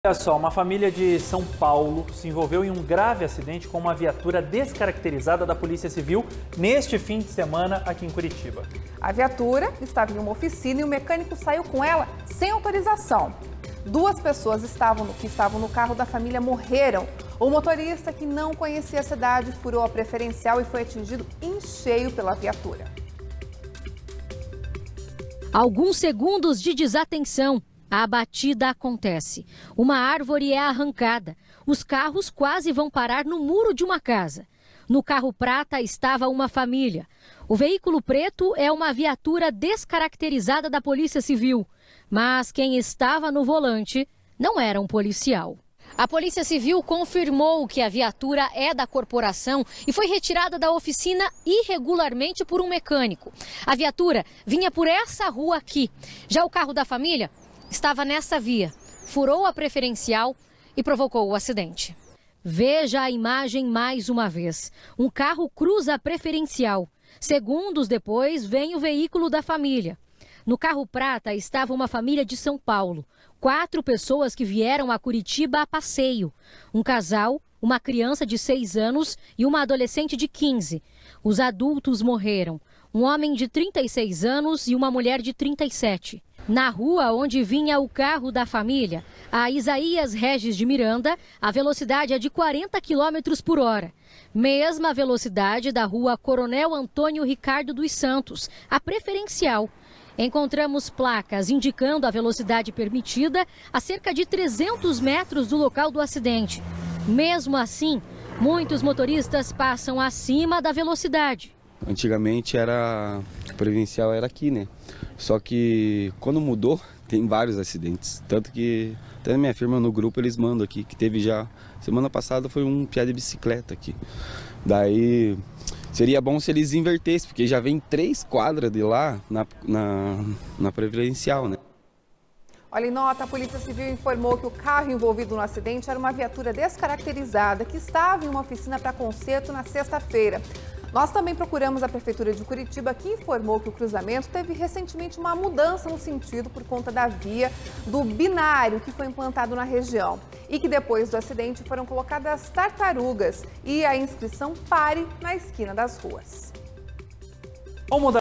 Olha só, uma família de São Paulo se envolveu em um grave acidente com uma viatura descaracterizada da Polícia Civil neste fim de semana aqui em Curitiba. A viatura estava em uma oficina e o mecânico saiu com ela sem autorização. Duas pessoas que estavam no carro da família morreram. O motorista, que não conhecia a cidade, furou a preferencial e foi atingido em cheio pela viatura. Alguns segundos de desatenção. A batida acontece. Uma árvore é arrancada. Os carros quase vão parar no muro de uma casa. No carro prata estava uma família. O veículo preto é uma viatura descaracterizada da Polícia Civil. Mas quem estava no volante não era um policial. A Polícia Civil confirmou que a viatura é da corporação e foi retirada da oficina irregularmente por um mecânico. A viatura vinha por essa rua aqui. Já o carro da família estava nessa via, furou a preferencial e provocou o acidente. Veja a imagem mais uma vez. Um carro cruza a preferencial. Segundos depois, vem o veículo da família. No carro prata estava uma família de São Paulo. 4 pessoas que vieram a Curitiba a passeio. Um casal, uma criança de 6 anos e uma adolescente de 15. Os adultos morreram. Um homem de 36 anos e uma mulher de 37. Na rua onde vinha o carro da família, a Isaías Regis de Miranda, a velocidade é de 40 km por hora. Mesma velocidade da rua Coronel Antônio Ricardo dos Santos, a preferencial. Encontramos placas indicando a velocidade permitida a cerca de 300 metros do local do acidente. Mesmo assim, muitos motoristas passam acima da velocidade. Antigamente a preferencial era aqui, né? Só que quando mudou, tem vários acidentes. Tanto que até na minha firma, no grupo, eles mandam aqui, que teve já... Semana passada foi um piá de bicicleta aqui. Daí seria bom se eles invertessem, porque já vem 3 quadras de lá na preferencial, né? Olha, em nota, a Polícia Civil informou que o carro envolvido no acidente era uma viatura descaracterizada que estava em uma oficina para conserto na sexta-feira. Nós também procuramos a Prefeitura de Curitiba, que informou que o cruzamento teve recentemente uma mudança no sentido por conta da via do binário que foi implantado na região. E que depois do acidente foram colocadas tartarugas e a inscrição "Pare" na esquina das ruas.